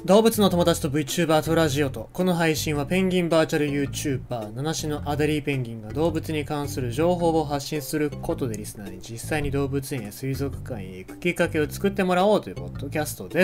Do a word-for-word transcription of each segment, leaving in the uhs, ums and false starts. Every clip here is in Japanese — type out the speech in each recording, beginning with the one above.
動物の友達と VTuber とラジオと、この配信はペンギンバーチャル YouTuber 七種のアデリーペンギンが動物に関する情報を発信することでリスナーに実際に動物園や水族館へ行くきっかけを作ってもらおうというポッドキャストです。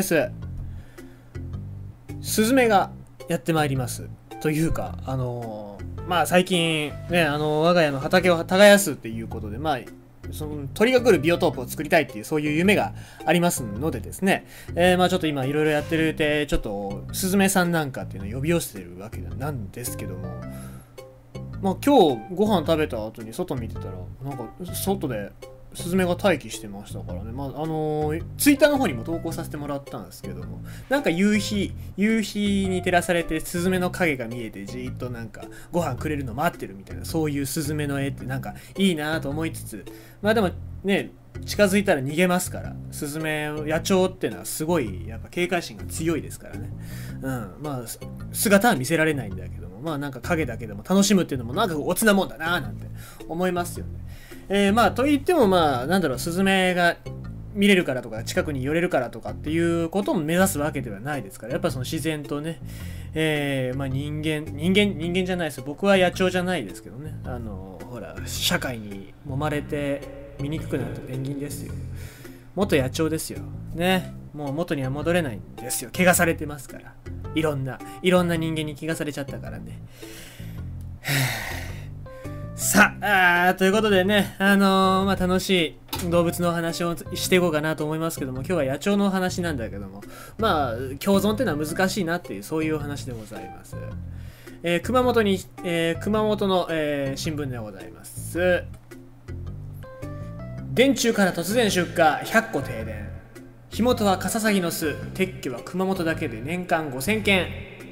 スズメがやってまいります。というか、あのー、まあ最近ね、あのー、我が家の畑を耕すっていうことで、まあその鳥が来るビオトープを作りたいっていうそういう夢がありますのでですね、えー、まあちょっと今いろいろやってるてちょっとスズメさんなんかっていうのを呼び寄せてるわけなんですけども、まあ今日ご飯食べた後に外見てたらなんか外でスズメが待機してましたからね、まああのー、ツイッターの方にも投稿させてもらったんですけども、なんか夕日夕日に照らされてスズメの影が見えてじーっとなんかご飯くれるの待ってるみたいな、そういうスズメの絵ってなんかいいなと思いつつ、まあでもね近づいたら逃げますから、スズメ野鳥ってのはすごいやっぱ警戒心が強いですからね。うん、まあ姿は見せられないんだけども、まあなんか影だけでも楽しむっていうのもなんかおつなもんだなーなんて思いますよね。えー、まあと言ってもまあなんだろう、スズメが見れるからとか近くに寄れるからとかっていうことを目指すわけではないですから、やっぱその自然とね、えー、まあ人間人間人間じゃないですよ、僕は野鳥じゃないですけどね、あのほら社会に揉まれて醜くなったペンギンですよ。元野鳥ですよね。もう元には戻れないんですよ。怪我されてますから、いろんないろんな人間に怪我されちゃったからね。さあ、あということでね、あのー、まあ楽しい動物のお話をしていこうかなと思いますけども、今日は野鳥のお話なんだけども、まあ共存っていうのは難しいなっていうそういうお話でございます。えー、熊本に、えー、熊本の、えー、新聞でございます。電柱から突然出火、ひゃっこ停電。火元はカササギの巣、撤去は熊本だけで年間ごせんけん。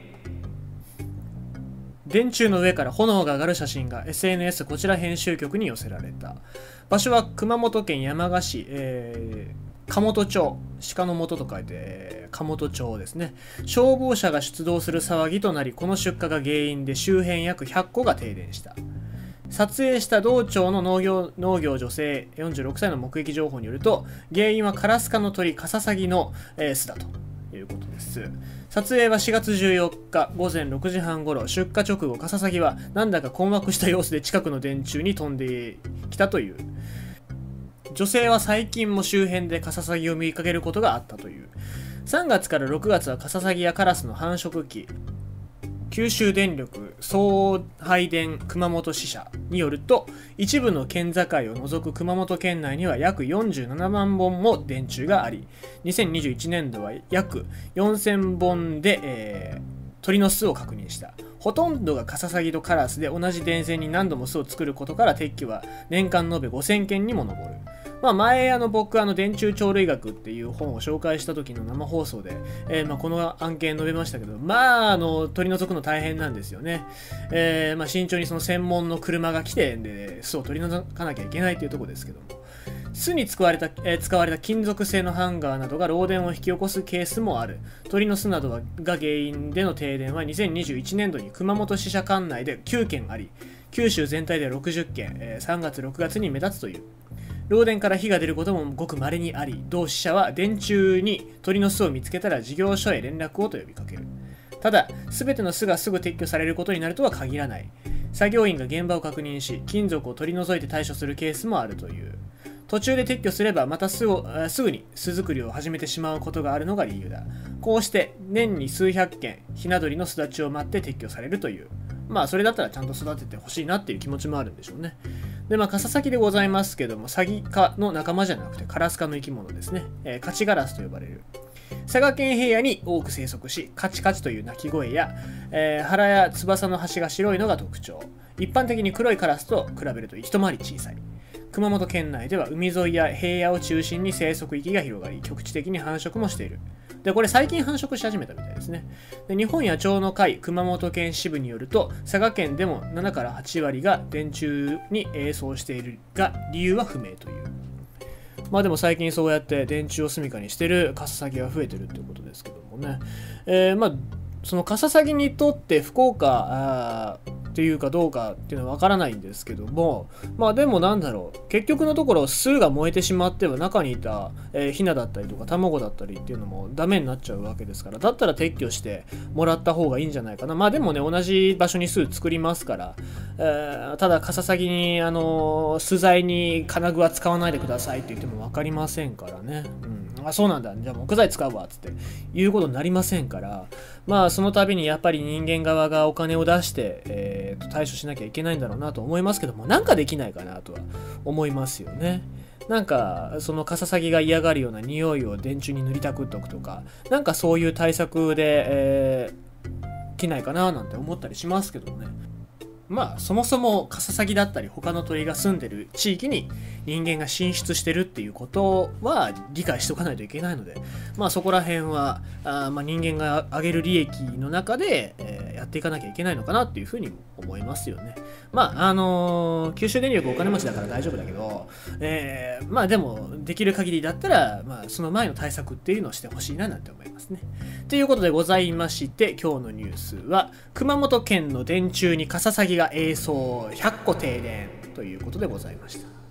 電柱の上から炎が上がる写真が エスエヌエス こちら編集局に寄せられた。場所は熊本県山鹿市、えー、鴨本町、鹿の元と書いて鴨本町ですね。消防車が出動する騒ぎとなり、この出火が原因で周辺約ひゃっこが停電した。撮影した道庁の農業農業女性よんじゅうろくさいの目撃情報によると、原因はカラス科の鳥カササギの、えー、巣だということです。撮影はしがつじゅうよっかごぜんろくじはん頃、出火直後カササギはなんだか困惑した様子で近くの電柱に飛んできたという。女性は最近も周辺でカササギを見かけることがあったという。さんがつからろくがつはカササギやカラスの繁殖期。九州電力送配電熊本支社によると、一部の県境を除く熊本県内には約よんじゅうななまんぼんも電柱があり、にせんにじゅういちねんどは約よんせんぼんで、えー、鳥の巣を確認した。ほとんどがカササギとカラスで、同じ電線に何度も巣を作ることから撤去は年間延べごせんけんにも上る。まあ、前あの僕あの電柱鳥類学っていう本を紹介した時の生放送で、えー、まあこの案件述べましたけど、まああの取り除くの大変なんですよね。えー、まあ慎重にその専門の車が来てで巣を取り除かなきゃいけないというところですけども、巣に使われた、えー、使われた金属製のハンガーなどが漏電を引き起こすケースもある。鳥の巣などが原因での停電はにせんにじゅういちねんどに熊本支社管内できゅうけんあり、九州全体でろくじゅっけん、えー、さんがつろくがつに目立つという。漏電から火が出ることもごく稀にあり、同支社は電柱に鳥の巣を見つけたら事業所へ連絡をと呼びかける。ただ、すべての巣がすぐ撤去されることになるとは限らない。作業員が現場を確認し、金属を取り除いて対処するケースもあるという。途中で撤去すればまた巣をすぐに巣作りを始めてしまうことがあるのが理由だ。こうして年に数百件ひな鳥の巣立ちを待って撤去されるという。まあそれだったらちゃんと育ててほしいなっていう気持ちもあるんでしょうね。でまあカササギでございますけども、サギ科の仲間じゃなくてカラス科の生き物ですね。えー、カチガラスと呼ばれる。佐賀県平野に多く生息し、カチカチという鳴き声や、えー、腹や翼の端が白いのが特徴。一般的に黒いカラスと比べると一回り小さい。熊本県内では海沿いや平野を中心に生息域が広がり、局地的に繁殖もしている。で、これ最近繁殖し始めたみたいですね。で、日本野鳥の会熊本県支部によると、佐賀県でもななからはちわりが電柱に営巣しているが、理由は不明という。まあでも最近そうやって電柱を住処にしているカササギが増えてるっていうことですけどもね。えー、まあ、そのカササギにとって福岡、 っていうかどうかっていうのはわからないんですけども、まあでもなんだろう、結局のところ巣が燃えてしまっては中にいた、えー、ヒナだったりとか卵だったりっていうのもダメになっちゃうわけですから、だったら撤去してもらった方がいいんじゃないかな。まあでもね、同じ場所に巣作りますから、えー、ただカササギにあのー、巣材に金具は使わないでくださいって言っても分かりませんからね。うん、あ、そうなんだ、じゃあ木材使うわっつって言うことになりませんから、まあその度にやっぱり人間側がお金を出して、えー、と対処しなきゃいけないんだろうなと思いますけども、なんかできないかなとは思いますよね。なんかそのカササギが嫌がるような匂いを電柱に塗りたくっとくとか、なんかそういう対策で、えー、きないかななんて思ったりしますけどね。まあそもそもカササギだったり他の鳥が住んでる地域に人間が進出してるっていうことは理解しておかないといけないので、まあそこら辺はあまあ人間が上げる利益の中で、えー、やっていかなきゃいけないのかなっていうふうにも思いますよね。まああのー、九州電力お金持ちだから大丈夫だけど、えー、まあでもできる限りだったら、まあ、その前の対策っていうのをしてほしいななんて思いますね。ということでございまして、今日のニュースは熊本県の電柱にカササギが営巣、ひゃっこ停電ということでございました。